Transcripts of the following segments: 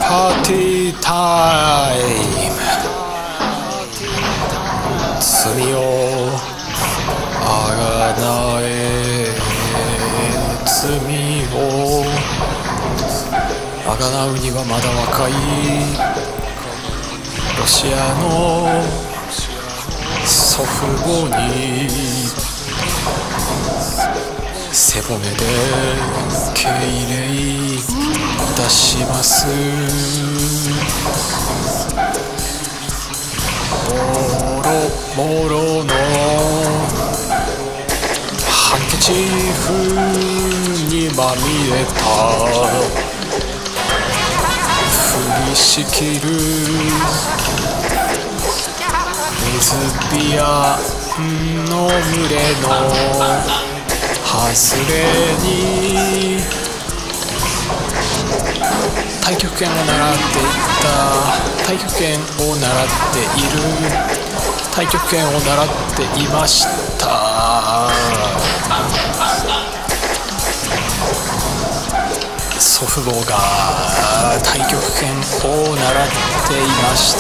パーティータイム。罪をあがなえ、罪をあがなうにはまだ若いロシアの祖父母に背骨で敬礼いたします。もろもろのハンケチーフにまみれた降りしきる水ビアの群れの外れに太極拳を習っていた太極拳を習っている太極拳を習っていました。祖父母が太極拳を習っていました。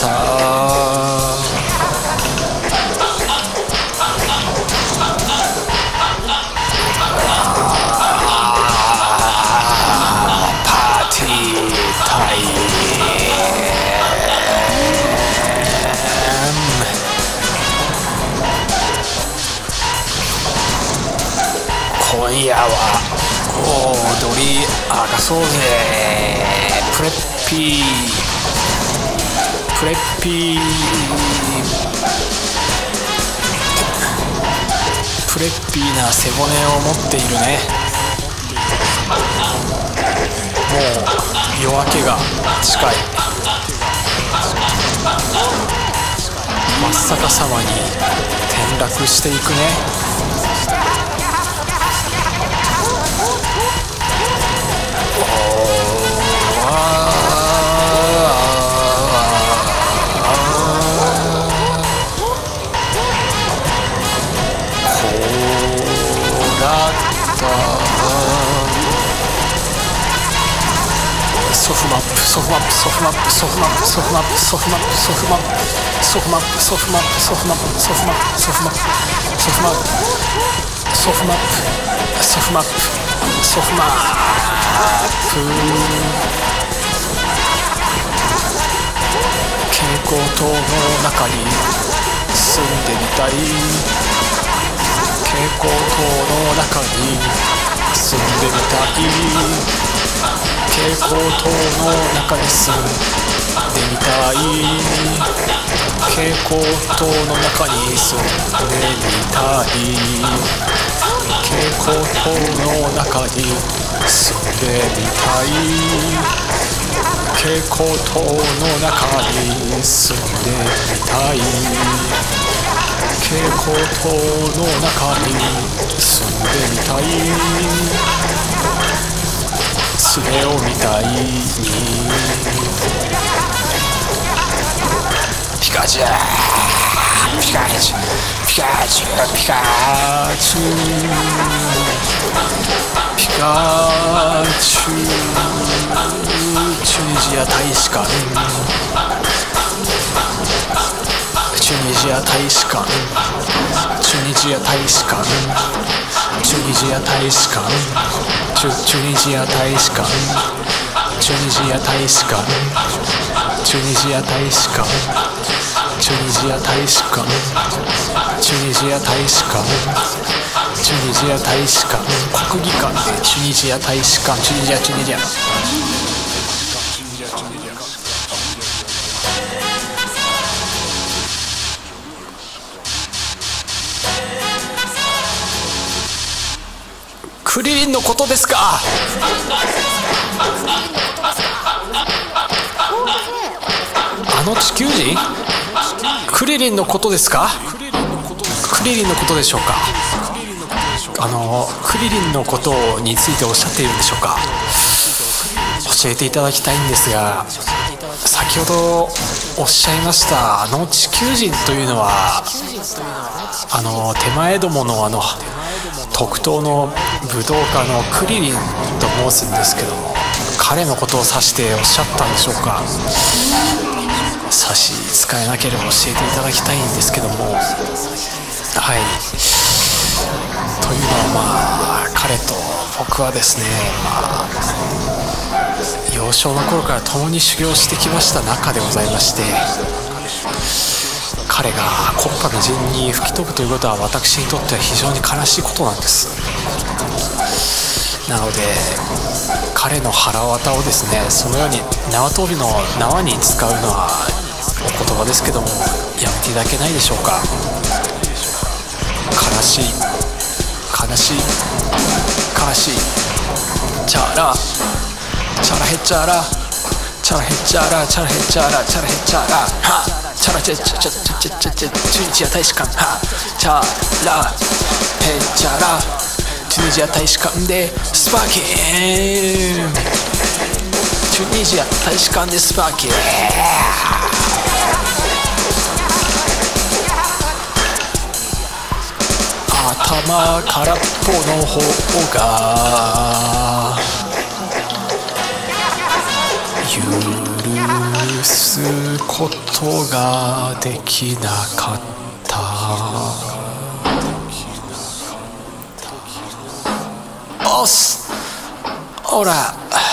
今夜は踊り明かそうぜ。プレッピープレッピープレッピーな背骨を持っているね。もう夜明けが近い。真っ逆さまに転落していくね。ソフマップソフマップソフマップソフマップソフマップソフマップソフマップソフマップソフマップソフマップソフマップソフマップソフマップソフマップソフマップソフマップ蛍光灯の中に住んでみたい。蛍光灯の中に住んでみたい。蛍光灯の中に住んでみたい。蛍光灯の中に住んでみたい。蛍光灯の中に住んでみたい。蛍光灯の中に住んでみたい。蛍光灯の中に住んでみたい。それを見たいにピカチュウピカチュウピカチュウピカチュウピカチュウチュニジア大使館チュニジア大使館チュニジア大使館チュニジア大使館チュニジア大使館チュニジア大使館チュニジア大使館チュニジア大使館チュニジア大使館チュニジア大使館国技館でチュニジア大使館チュニジアチュニジアクリリンのことですか。あの地球人クリリンのことですか。クリリンのことでしょうか。クリリンのことについておっしゃっているんでしょうか。教えていただきたいんですが、先ほどおっしゃいましたあの地球人というのは手前どもの特等の武道家のクリリンと申すんですけども、 彼のことを指しておっしゃったんでしょうか。差し支えなければ教えていただきたいんですけども、はい。というのは彼と僕はですね、幼少の頃から共に修行してきました仲でございまして、彼が国家の陣に吹き飛ぶということは私にとっては非常に悲しいことなんです。なので彼の腹渡をですね、そのように縄跳びの縄に使うのはお言葉ですけどもやめていただけないでしょうか。悲しい悲しい悲しい。チャラチャラヘチャラチャラヘチャラチャラヘチャラチャラヘチャラはチャラチャチャチャチャチャチャチャチュニジア大使館はチャラヘチャラチュニジア大使館でスパーキンチュニジア大使館でスパーキン。頭空っぽの方が許すことができなかった。おっすほら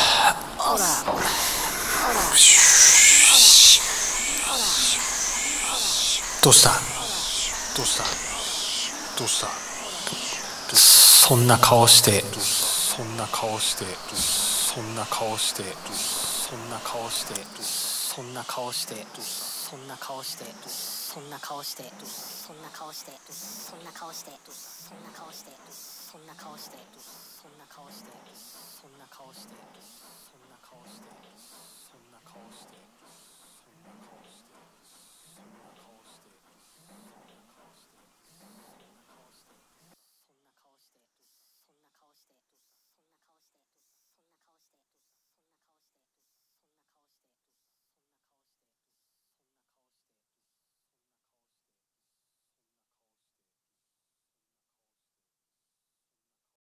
どうしたどうしたどうした。そんな顔してそんな顔してそんな顔してそんな顔してそんな顔してそんな顔してそんな顔してそんな顔してそんな顔してそんな顔してそんな顔してそんな顔してそんな顔してそんな顔してそんな顔してそんな顔してそんな顔して